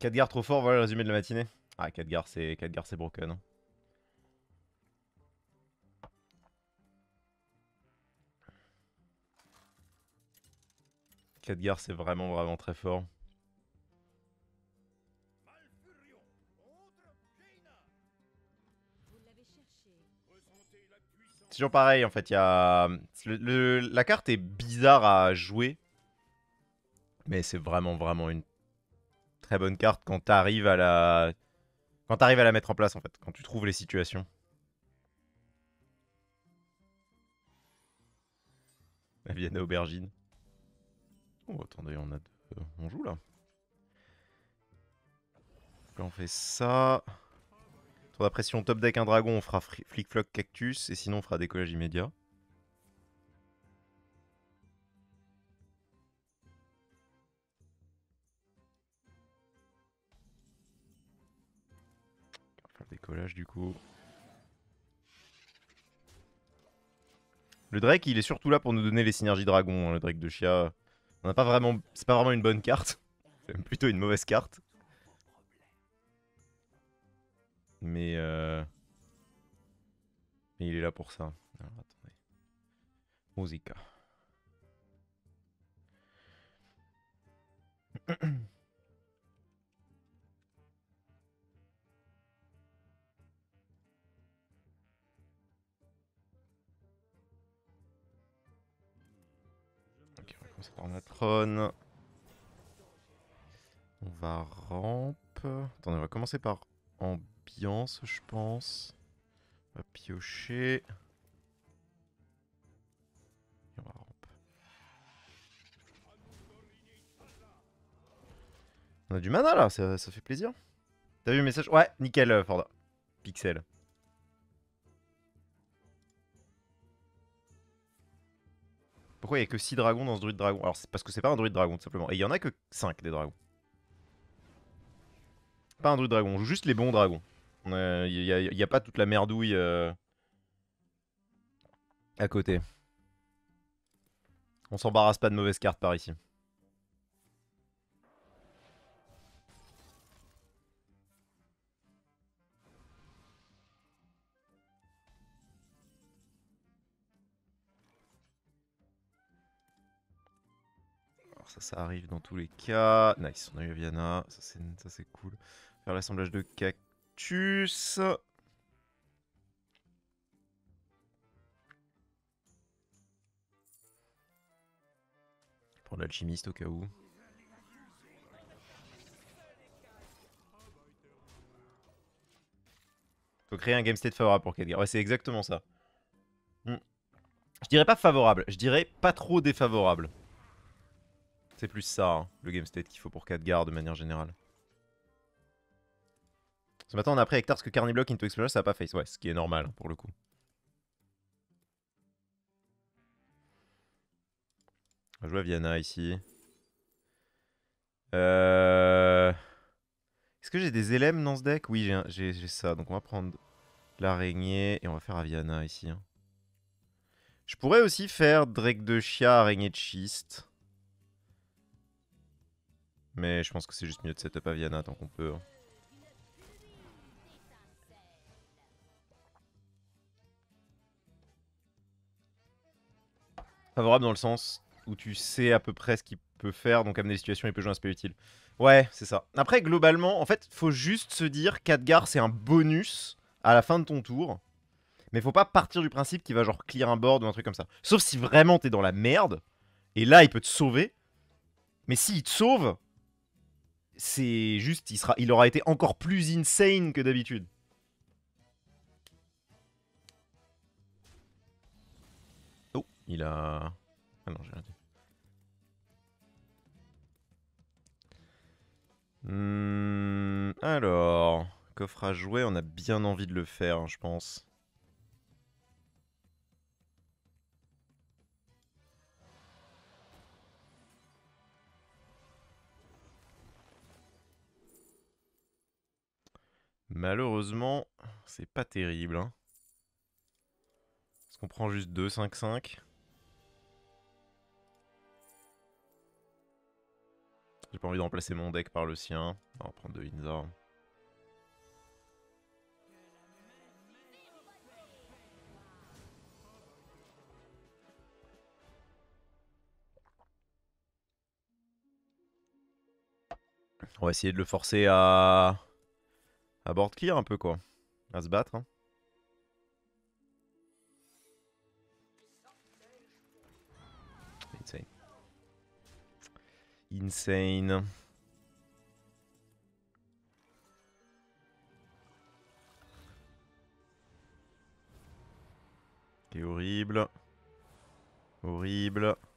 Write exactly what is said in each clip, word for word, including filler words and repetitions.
Khadgar trop fort, voilà le résumé de la matinée. Ah, Khadgar c'est Khadgar c'est broken. Hein. Khadgar c'est vraiment vraiment très fort. C'est toujours pareil en fait, il y a... Le, le- la carte est bizarre à jouer. Mais c'est vraiment vraiment une très bonne carte quand t'arrives à la... Quand t'arrives à la mettre en place en fait, quand tu trouves les situations. La Vienna aubergine. Oh attendez, on a deux... On joue là. Donc là on fait ça. Tour d'après si on top deck un dragon, on fera flic floc cactus et sinon on fera décollage immédiat. On va faire décollage du coup. Le Drake, il est surtout là pour nous donner les synergies dragons, hein, le Drake de Chia. On n'a pas vraiment... C'est pas vraiment une bonne carte. C'est même plutôt une mauvaise carte. Mais euh... Mais il est là pour ça. Alors, attendez. Musica. Ok, on va commencer par Natron. On va ramp. Attendez, on va commencer par ambiance, je pense. On va piocher. Et on va ramp. On a du mana là, ça, ça fait plaisir. T'as vu le message? Ouais, nickel, euh, Forda. Pixel. Pourquoi il n'y a que six dragons dans ce druide dragon? Alors c'est parce que c'est pas un druide dragon tout simplement. Et il y en a que cinq des dragons. Pas un druide dragon, on joue juste les bons dragons. Il euh, n'y a, y a pas toute la merdouille euh, à côté. On s'embarrasse pas de mauvaises cartes par ici. Alors ça, ça arrive dans tous les cas. Nice, on a eu Aviana, ça c'est cool. Faire l'assemblage de cactus. Prendre l'alchimiste au cas où. Faut créer un game state favorable pour Khadgar. Ouais, c'est exactement ça. Hmm. Je dirais pas favorable, je dirais pas trop défavorable. C'est plus ça, hein, le game state qu'il faut pour Khadgar de manière générale. Ce matin on a appris avec Tars que Carniblock into Explosion ça a pas face. Ouais, ce qui est normal pour le coup. On va jouer à Viana ici. Euh... Est-ce que j'ai des L M dans ce deck? Oui, j'ai ça. Donc on va prendre l'araignée et on va faire Aviana ici. Hein. Je pourrais aussi faire Drake de Chia, araignée de schiste. Mais je pense que c'est juste mieux de setup Aviana tant qu'on peut. Hein. Favorable dans le sens où tu sais à peu près ce qu'il peut faire, donc amener les situations, il peut jouer un spell utile. Ouais, c'est ça. Après, globalement, en fait, faut juste se dire Khadgar, c'est un bonus à la fin de ton tour. Mais faut pas partir du principe qu'il va genre clear un board ou un truc comme ça. Sauf si vraiment t'es dans la merde, et là, il peut te sauver. Mais s'il te sauve, c'est juste, il, sera, il aura été encore plus insane que d'habitude. Oh, il a... Ah non, j'ai rien dit. Hmm, alors, coffre à jouer, on a bien envie de le faire, hein, je pense. Malheureusement, c'est pas terrible. Hein. Parce qu'on prend juste deux cinq cinq. J'ai pas envie de remplacer mon deck par le sien. On va prendre deux Inzar. On va essayer de le forcer à... à board clear un peu quoi. À se battre. Hein. Insane. Insane. C'est horrible. Horrible.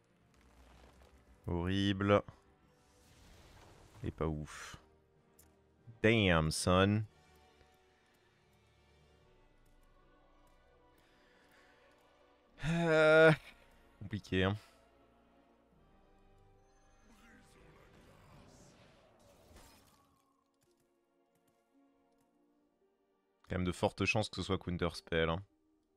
Horrible. Et pas ouf. Damn, son. Euh... Compliqué, hein. Quand même de fortes chances que ce soit Counterspell. Hein.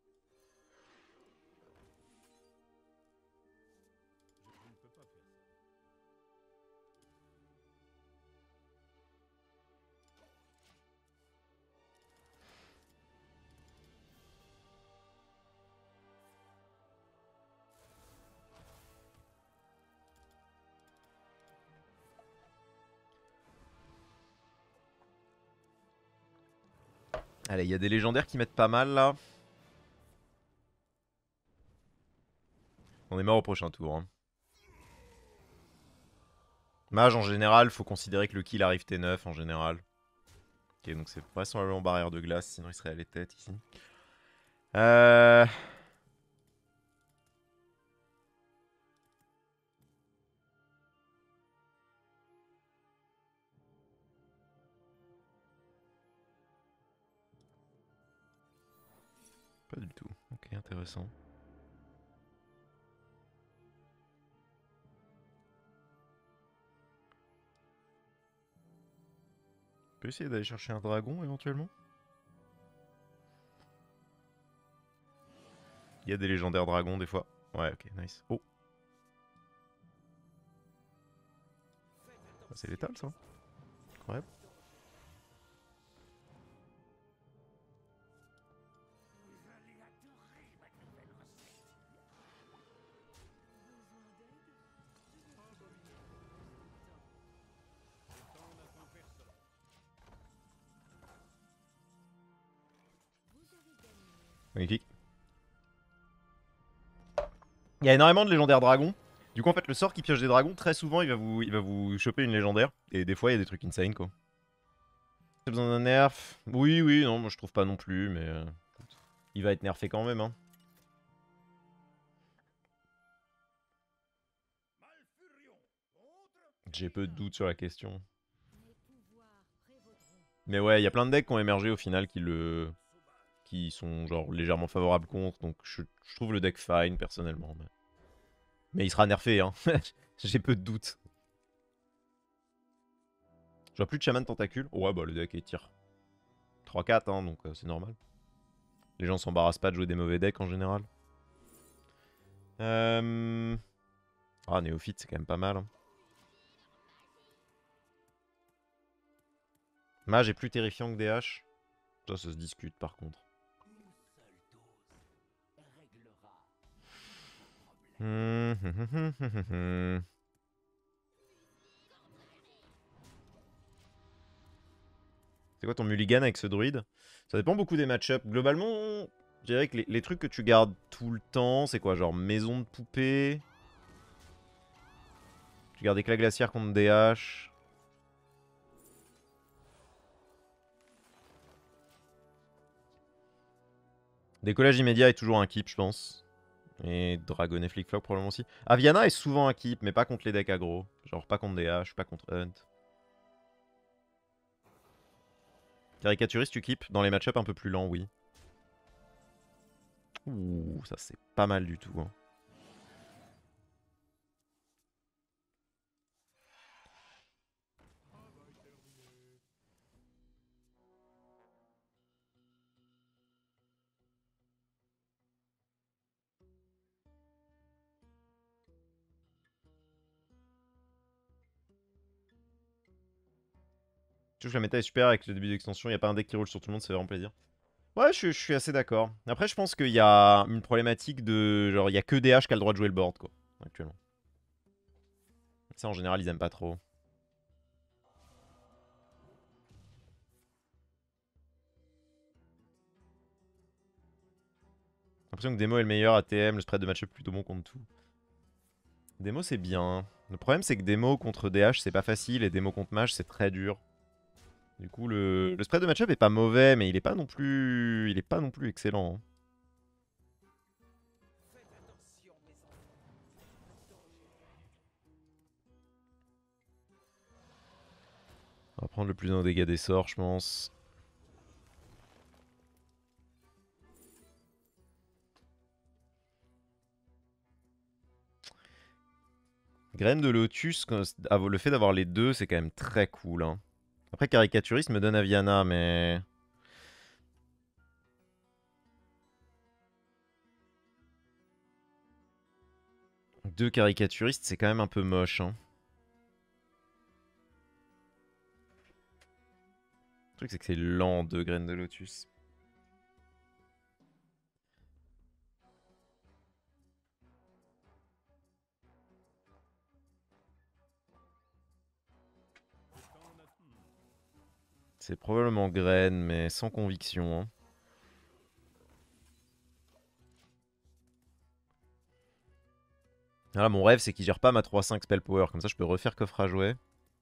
Allez, il y a des légendaires qui mettent pas mal là. On est mort au prochain tour. Hein. Mage en général, faut considérer que le kill arrive T neuf en général. Ok, donc c'est vraisemblablement barrière de glace, sinon il serait à les têtes ici. Euh... Pas du tout. Ok, intéressant. On peut essayer d'aller chercher un dragon éventuellement. Il y a des légendaires dragons des fois. Ouais, ok, nice. Oh. C'est létal ça. Incroyable. Magnifique. Il y a énormément de légendaires dragons. Du coup, en fait, le sort qui pioche des dragons, très souvent, il va vous, il va vous choper une légendaire. Et des fois, il y a des trucs insane, quoi. J'ai besoin d'un nerf. Oui, oui, non, moi je trouve pas non plus, mais... euh, il va être nerfé quand même, hein. J'ai peu de doutes sur la question. Mais ouais, il y a plein de decks qui ont émergé au final qui le... qui sont genre légèrement favorables contre, donc je, je trouve le deck fine, personnellement. Mais, mais il sera nerfé, hein. J'ai peu de doutes. Je vois plus de chaman tentacule. Oh, ouais, bah le deck est tir trois quatre, hein, donc euh, c'est normal. Les gens s'embarrassent pas de jouer des mauvais decks en général. Euh... Ah, néophyte, c'est quand même pas mal. Hein. Mage est plus terrifiant que D H. Ça, ça se discute par contre. Hum, hum, hum, hum, hum. C'est quoi ton mulligan avec ce druide? Ça dépend beaucoup des match-ups. Globalement, je dirais que les, les trucs que tu gardes tout le temps, c'est quoi? Genre maison de poupée. Tu gardes éclat glaciaire contre D H. Décollage immédiat est toujours un keep, je pense. Et Dragon et Flickflop probablement aussi. Aviana est souvent un keep, mais pas contre les decks aggro. Genre pas contre D H, pas contre Hunt. Caricaturiste, tu keep dans les match-ups un peu plus lents, oui. Ouh, ça c'est pas mal du tout. Hein. Je trouve que la méta est super avec le début d'extension. Il n'y a pas un deck qui roule sur tout le monde, c'est vraiment plaisir. Ouais, je, je suis assez d'accord. Après, je pense qu'il y a une problématique de. Genre, il y a que D H qui a le droit de jouer le board, quoi, actuellement. Ça, en général, ils aiment pas trop. J'ai l'impression que Demo est le meilleur A T M, le spread de match-up plutôt bon contre tout. Demo, c'est bien. Le problème, c'est que Demo contre D H, c'est pas facile, et Demo contre Mage, c'est très dur. Du coup, le, le spread de match-up est pas mauvais, mais il est pas non plus, il est pas non plus excellent, hein. On va prendre le plus d'un dégâts des sorts, je pense. Graine de Lotus, le fait d'avoir les deux, c'est quand même très cool, hein. Après, Caricaturiste me donne Aviana, mais... Deux caricaturistes, c'est quand même un peu moche, hein. Le truc, c'est que c'est lent, deux Graines de Lotus. C'est probablement Graine, mais sans conviction, hein. Voilà, mon rêve, c'est qu'il gère pas ma trois cinq spell power. Comme ça, je peux refaire coffre à jouer.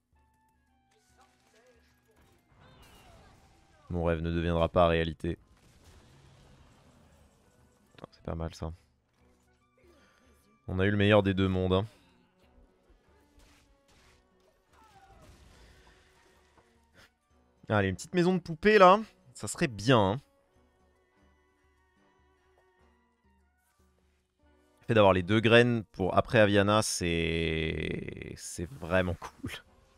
Mon rêve ne deviendra pas réalité. C'est pas mal, ça. On a eu le meilleur des deux mondes, hein. Allez, une petite maison de poupée, là. Ça serait bien, hein. Le fait d'avoir les deux graines pour après Aviana, c'est... C'est vraiment cool.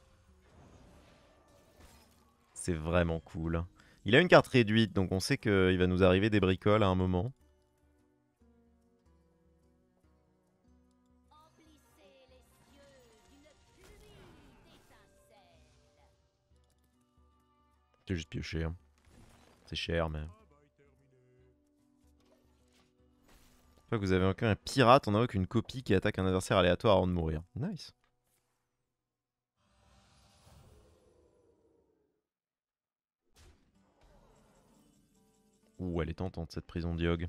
C'est vraiment cool. Il a une carte réduite, donc on sait qu'il va nous arriver des bricoles à un moment. C'est juste piocher, hein. C'est cher, mais... Une fois que vous avez encore un pirate, on invoque une copie qui attaque un adversaire aléatoire avant de mourir. Nice. Ouh, elle est tentante, cette prison Diog.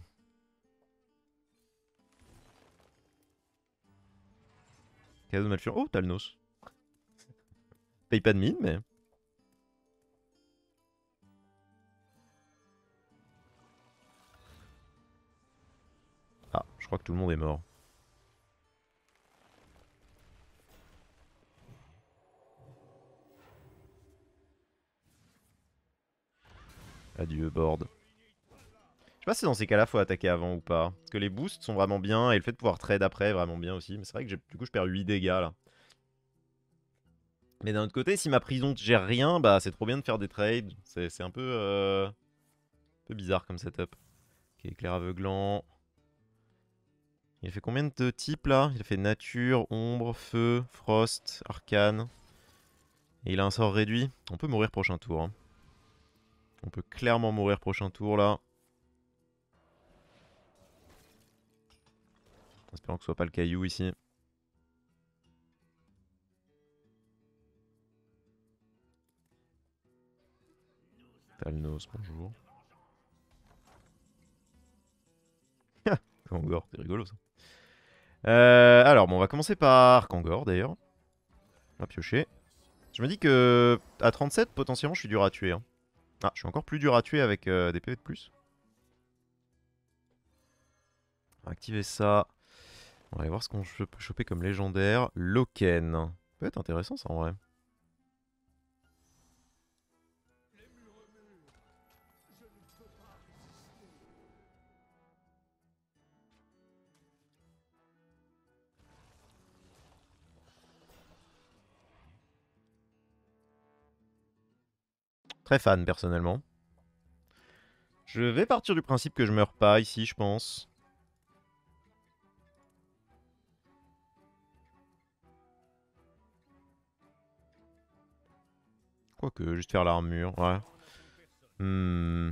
Cadeau de Malfurion. Oh, Talnos. Paye pas de mine, mais... Ah, je crois que tout le monde est mort. Adieu, board. Je sais pas si dans ces cas-là, faut attaquer avant ou pas. Parce que les boosts sont vraiment bien, et le fait de pouvoir trade après est vraiment bien aussi. Mais c'est vrai que du coup, je perds huit dégâts, là. Mais d'un autre côté, si ma prison gère rien, bah c'est trop bien de faire des trades. C'est un peu, euh, un peu bizarre comme setup. Ok, éclair aveuglant. Il a fait combien de types là? Il a fait nature, ombre, feu, frost, arcane. Et il a un sort réduit. On peut mourir prochain tour, hein. On peut clairement mourir prochain tour là. En espérant que ce soit pas le caillou ici. Talnos, bonjour. Kangor, c'est rigolo ça. Euh, alors, bon, on va commencer par Kangor d'ailleurs. On va piocher. Je me dis que à trente-sept, potentiellement, je suis dur à tuer, hein. Ah, je suis encore plus dur à tuer avec euh, des P V de plus. On va activer ça. On va aller voir ce qu'on peut choper comme légendaire. Loken. Ça peut être intéressant ça en vrai. Très fan personnellement. Je vais partir du principe que je meurs pas ici, je pense. Quoique, juste faire l'armure, ouais. Hmm.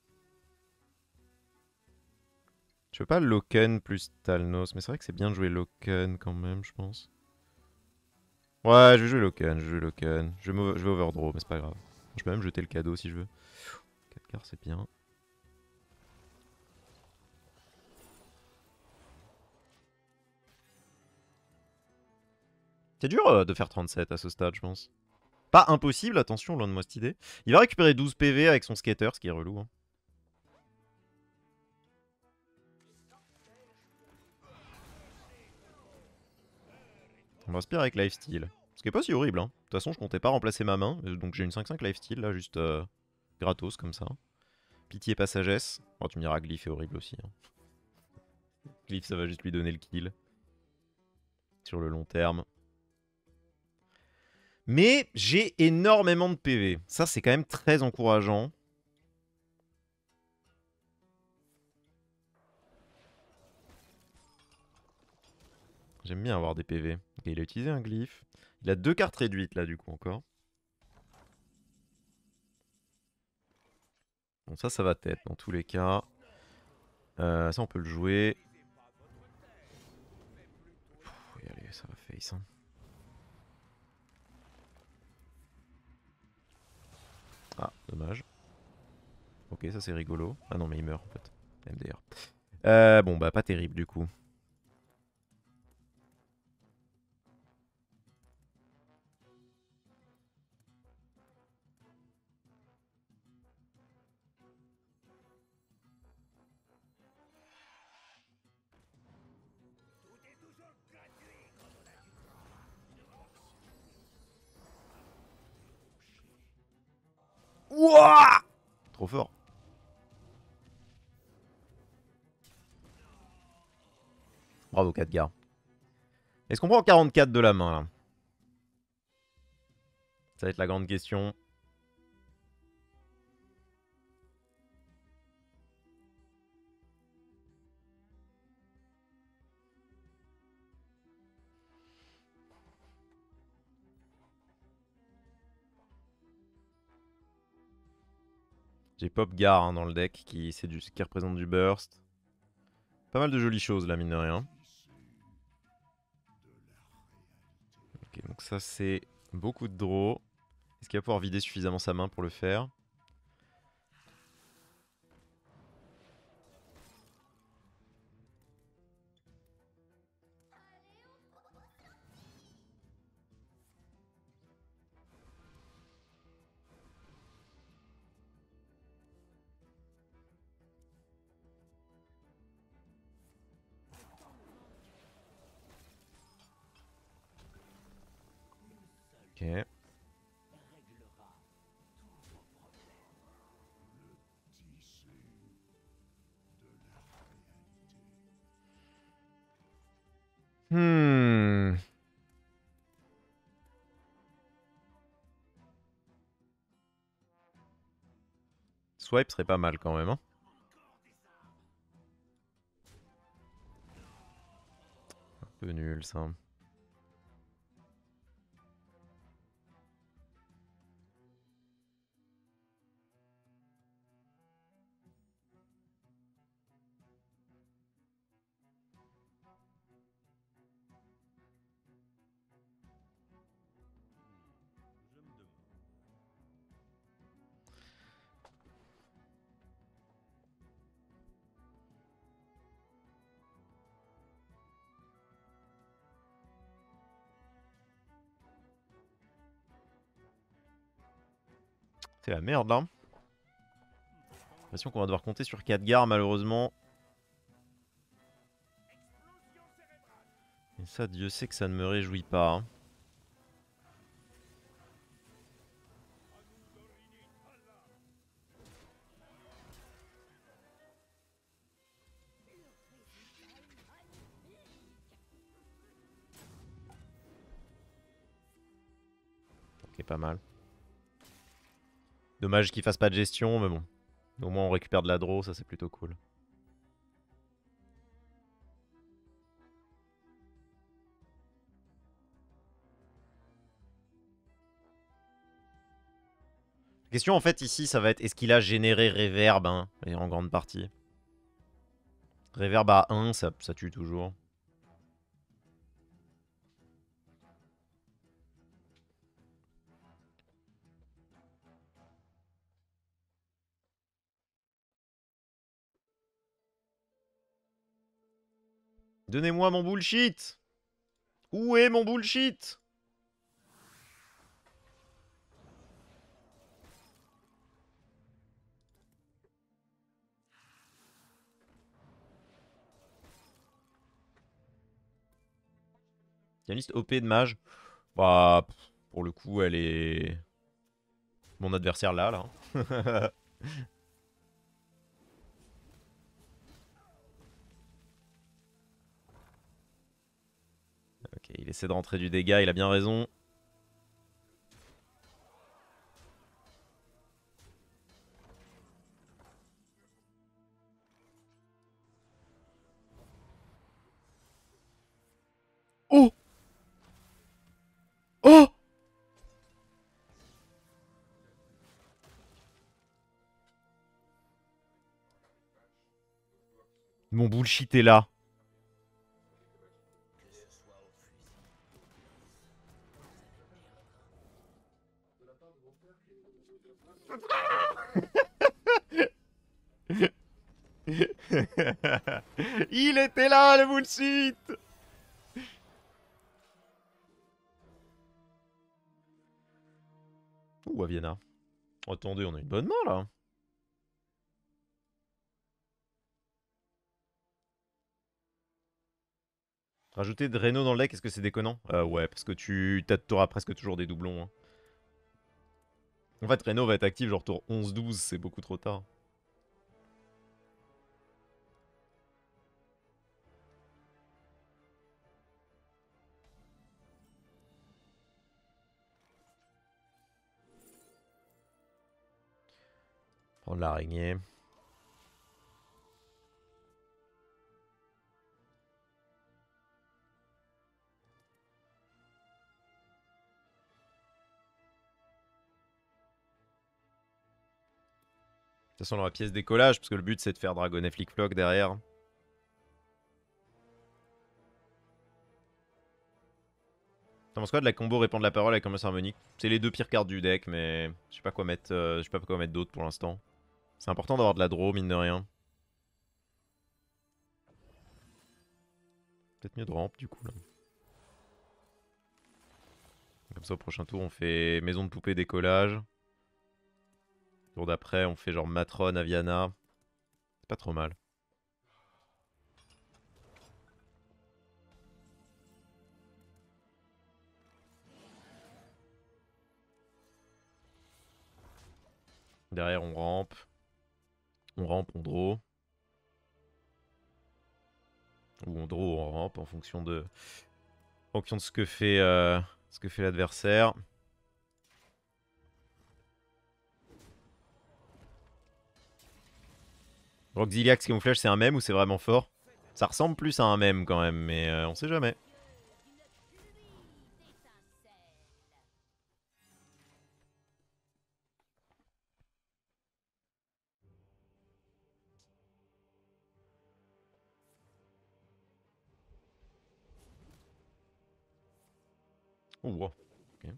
Je veux pas Loken plus Talnos, mais c'est vrai que c'est bien de jouer Loken quand même, je pense. Ouais, je vais jouer Loken, je vais jouer Loken. Je vais, je vais overdraw, mais c'est pas grave. Je peux même jeter le cadeau si je veux. quatre cartes, c'est bien. C'est dur euh, de faire trente-sept à ce stade, je pense. Pas impossible, attention, loin de moi cette idée. Il va récupérer douze P V avec son skater, ce qui est relou. Hein. On va aspirer avec lifesteal. Ce qui est pas si horrible. Hein. De toute façon, je comptais pas remplacer ma main. Donc j'ai une cinq cinq lifesteal là, juste euh, gratos comme ça. Pitié pas sagesse. Oh, tu me diras, Glyph est horrible aussi. Hein. Glyph, ça va juste lui donner le kill. Sur le long terme. Mais j'ai énormément de P V. Ça, c'est quand même très encourageant. J'aime bien avoir des P V. Ok, il a utilisé un glyphe. Il a deux cartes réduites là, du coup, encore. Bon, ça, ça va tête dans tous les cas. Euh, ça, on peut le jouer. Pff, allez, ça va face. Hein. Ah, dommage. Ok, ça c'est rigolo. Ah non, mais il meurt en fait. M D R. Euh, bon, bah, pas terrible du coup. Ouah! Trop fort. Bravo, Khadgar. Est-ce qu'on prend quarante-quatre de la main là? Ça va être la grande question. J'ai Popgar hein, dans le deck qui, du, qui représente du burst. Pas mal de jolies choses là, mine de rien. Ok, donc ça c'est beaucoup de draw. Est-ce qu'il va pouvoir vider suffisamment sa main pour le faire? Ok. Hmm. Swipe serait pas mal quand même. Hein. Un peu nul ça. C'est la merde là. J'ai l'impression qu'on va devoir compter sur Khadgar malheureusement. Et ça, Dieu sait que ça ne me réjouit pas. Hein. Ok, pas mal. Dommage qu'il fasse pas de gestion, mais bon. Au moins on récupère de la draw, ça c'est plutôt cool. question en fait ici, ça va être est-ce qu'il a généré Reverb hein, et en grande partie. Reverb à un, ça, ça tue toujours. Donnez-moi mon bullshit. Où est mon bullshit? Il y a une liste O P de mage. Bah, pour le coup, elle est... Mon adversaire là, là. Ok, il essaie de rentrer du dégât, il a bien raison. Oh! Oh! Mon bullshit est là. Il était là, le bullshit! Ouh, Aviana. Oh, attendez, on a une bonne main, là. Rajouter Dreno dans le deck, est-ce que c'est déconnant? Euh, ouais, parce que tu t'auras presque toujours des doublons. Hein. En fait, Reno va être actif genre tour onze douze, c'est beaucoup trop tard. Prendre l'araignée. De toute façon, on aura pièce décollage, parce que le but c'est de faire Dragon et Flickflock derrière. T'en penses quoi de la combo répandre la parole avec Commerce harmonique? C'est les deux pires cartes du deck, mais je sais pas quoi mettre, euh, je sais pas quoi mettre d'autre pour l'instant. C'est important d'avoir de la draw, mine de rien. Peut-être mieux de rampe du coup là. Comme ça au prochain tour on fait maison de poupée décollage. Tour d'après on fait genre Matron, Aviana. C'est pas trop mal. Derrière on rampe. On rampe, on draw. Ou on draw ou on rampe en fonction de, en fonction de ce que fait, euh, ce que fait l'adversaire. Roxiliax Camouflage c'est un mème ou c'est vraiment fort? Ça ressemble plus à un mème quand même, mais euh, on sait jamais. Oh, wow. Ok.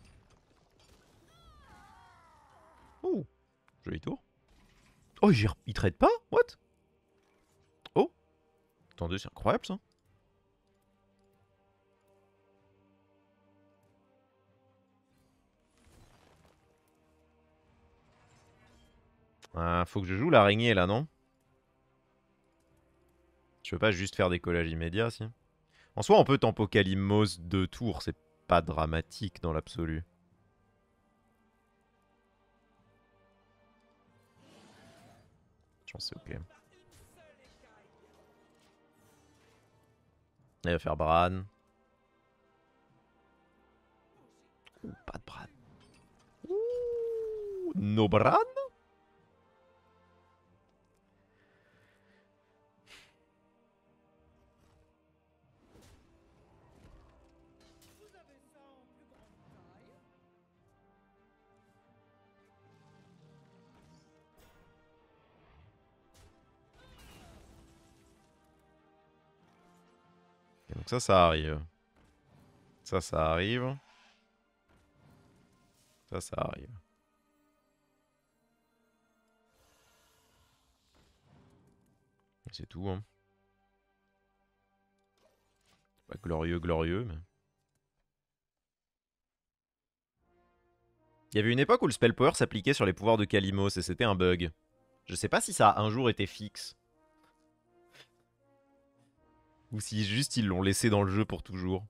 Oh, joli tour. Oh, il, il trade pas? What? Oh, attendez, c'est incroyable ça. Ah, faut que je joue l'araignée là, non? Je peux pas juste faire des collages immédiats, si. En soi, on peut tempo Kalimos deux tours, c'est pas dramatique dans l'absolu. Je pense que c'est ok. Il va faire Bran. Ouh, pas de Bran. Ouh, no Bran? Donc ça, ça arrive. Ça, ça arrive. Ça, ça arrive. C'est tout, hein. Pas glorieux, glorieux, mais... Il y avait une époque où le spell power s'appliquait sur les pouvoirs de Kalimos et c'était un bug. Je sais pas si ça a un jour été fixe. Ou si juste ils l'ont laissé dans le jeu pour toujours.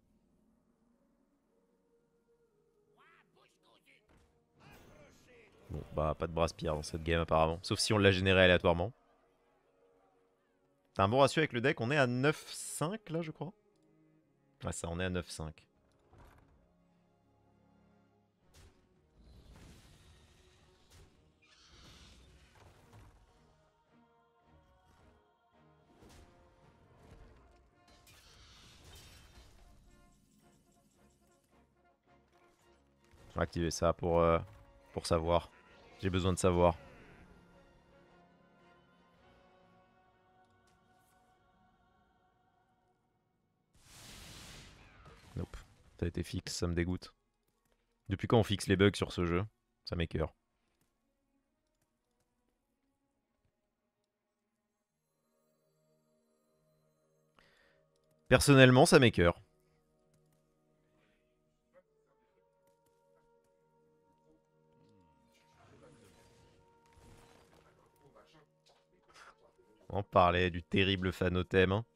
Bon, bah pas de Braspire dans cette game apparemment. Sauf si on l'a généré aléatoirement. T'as un bon ratio avec le deck, on est à neuf cinq là je crois. Ouais ça, on est à neuf cinq. Je vais activer ça pour, euh, pour savoir. J'ai besoin de savoir. Nope. Ça a été fixe, ça me dégoûte. Depuis quand on fixe les bugs sur ce jeu? Ça m'écoeure. Personnellement, ça m'écoeure. On parlait du terrible Phanotème. Hein.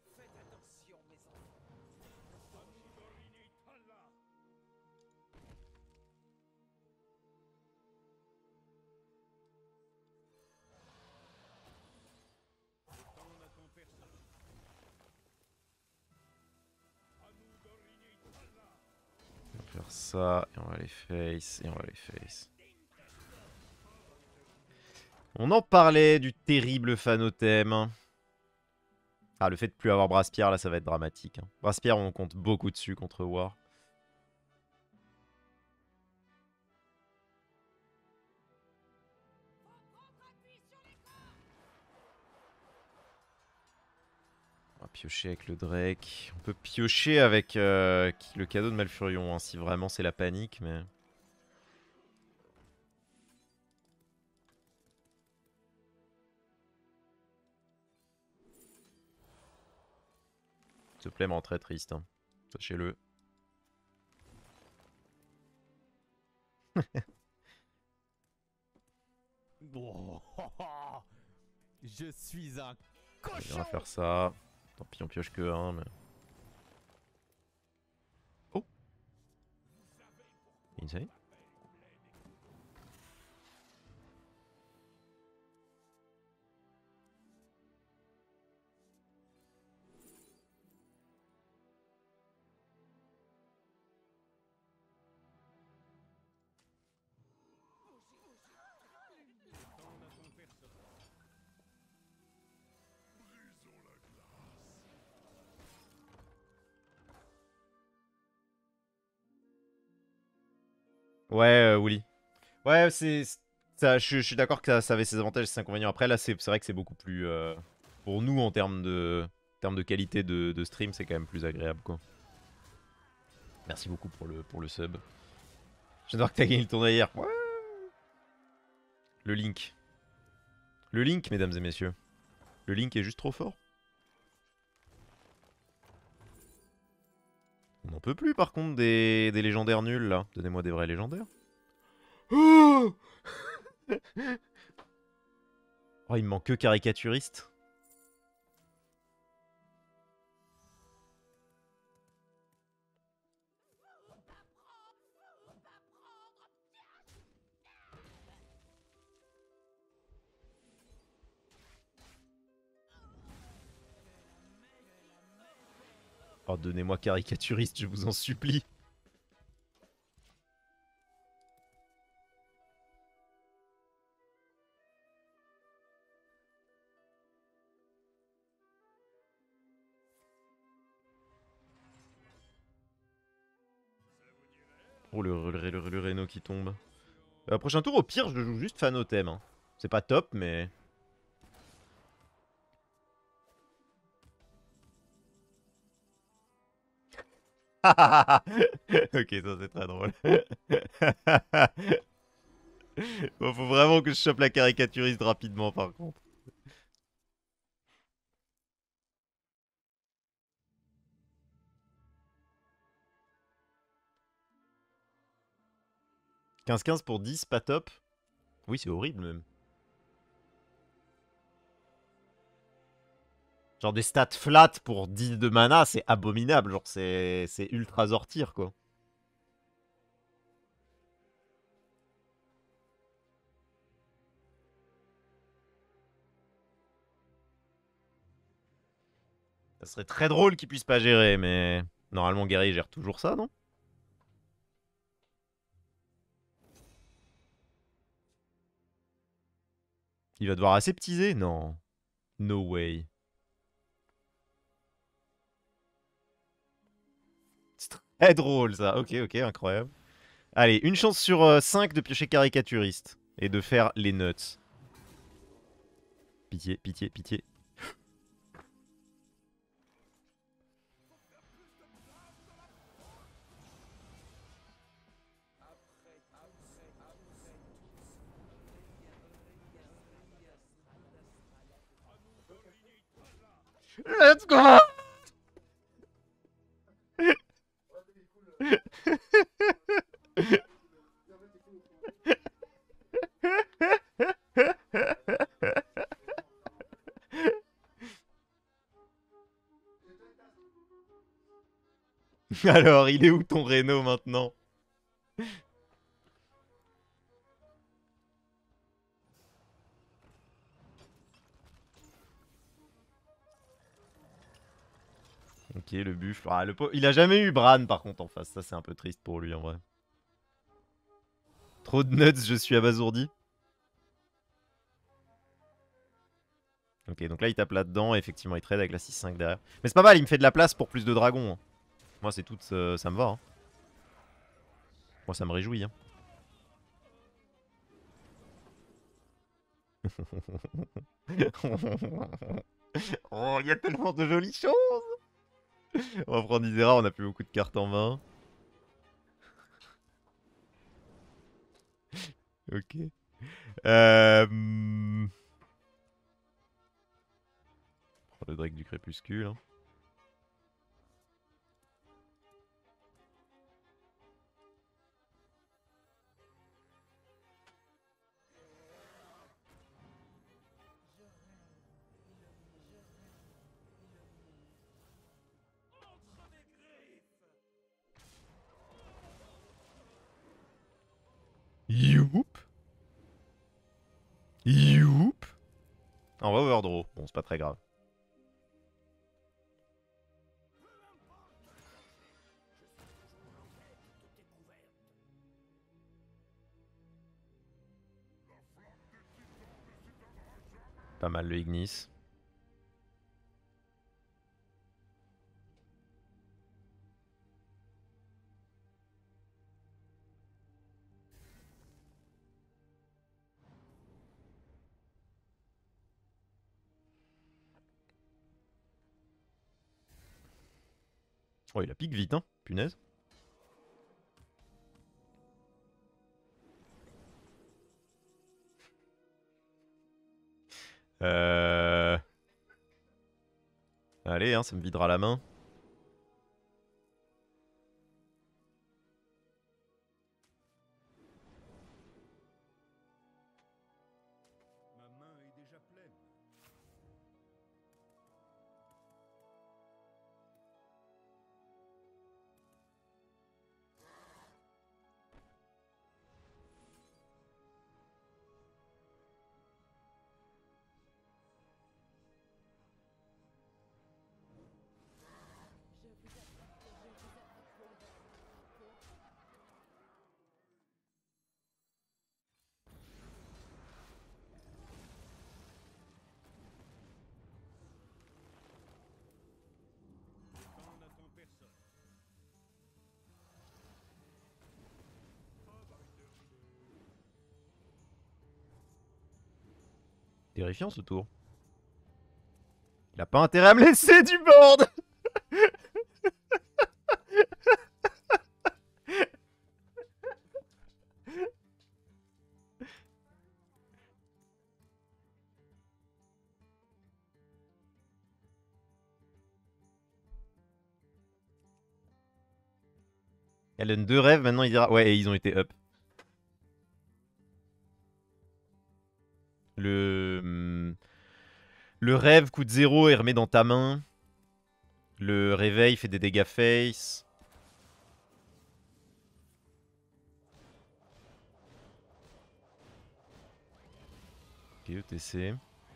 On va faire ça, et on va les face, et on va les face. On en parlait du terrible Phanotème. Ah, le fait de plus avoir Braspierre, là, ça va être dramatique. Hein. Braspierre, on compte beaucoup dessus contre War. On va piocher avec le Drake. On peut piocher avec euh, le cadeau de Malfurion, hein, si vraiment c'est la panique, mais... Ce play me rend très triste, hein. Sachez-le. Je suis un cochon. On va faire ça. Tant pis, on pioche que un, mais... Oh! Insane. Ouais, euh, Willy. Ouais, c'est... Ça, je, je suis d'accord que ça, ça avait ses avantages et ses inconvénients. Après, là, c'est vrai que c'est beaucoup plus... Euh, pour nous, en termes de, en termes de qualité de, de stream, c'est quand même plus agréable, quoi. Merci beaucoup pour le, pour le sub. J'adore que t'as gagné le tournoi hier. Ouais. Le Link. Le Link, mesdames et messieurs. Le Link est juste trop fort. On n'en peut plus, par contre, des, des légendaires nuls, là. Donnez-moi des vrais légendaires. Oh, oh, il me manque que caricaturiste. Oh, donnez-moi caricaturiste, je vous en supplie. Oh, le, le, le, le Reno qui tombe. Euh, prochain tour, au pire, je joue juste Phanotème. Hein. C'est pas top, mais... Ok, ça c'est très drôle. Bon, faut vraiment que je chope la caricaturiste rapidement par contre. quinze quinze pour dix, pas top. Oui, c'est horrible même. Genre des stats flat pour dix de mana, c'est abominable. Genre c'est ultra Zortir quoi. Ça serait très drôle qu'il puisse pas gérer, mais normalement Guerrier gère toujours ça, non? Il va devoir aseptiser? Non. No way. C'est très drôle ça. Ok, ok, incroyable. Allez, une chance sur euh, cinq de piocher caricaturiste. Et de faire les nuts. Pitié, pitié, pitié. Let's go! Alors, il est où ton Reno maintenant? Ok, le buffle. Ah, le po... Il a jamais eu Bran par contre en face. Ça, c'est un peu triste pour lui en vrai. Trop de nuts, je suis abasourdi. Ok, donc là, il tape là-dedans. Et effectivement, il trade avec la six cinq derrière. Mais c'est pas mal, il me fait de la place pour plus de dragons. Hein. Moi, c'est tout. Euh, ça me va. Hein. Moi, ça me réjouit. Hein. Oh, il y a tellement de jolies choses. On va prendre Isera, on a plus beaucoup de cartes en main. Ok. Euh... Le Drake du crépuscule. Hein. Youp. Youp. On va overdraw. Bon, c'est pas très grave. Pas mal le Ignis. Oh, il a pique vite, hein. Punaise. Euh... Allez, hein, ça me videra la main. Ma main est déjà pleine. On n'attend personne. Terrifiant ce tour. Il a pas intérêt à me laisser du board. Elle donne deux rêves, maintenant il dira... Ouais, et ils ont été up. Le... hmm, Le rêve coûte zéro et remet dans ta main. Le réveil fait des dégâts face. Ok, E T C.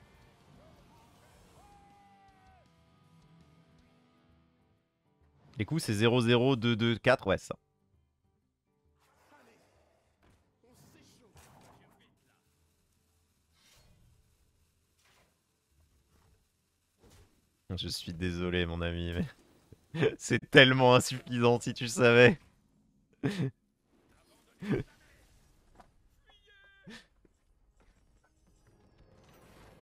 Les coups c'est zéro zéro deux deux quatre, ouais ça. Je suis désolé mon ami, mais c'est tellement insuffisant si tu savais.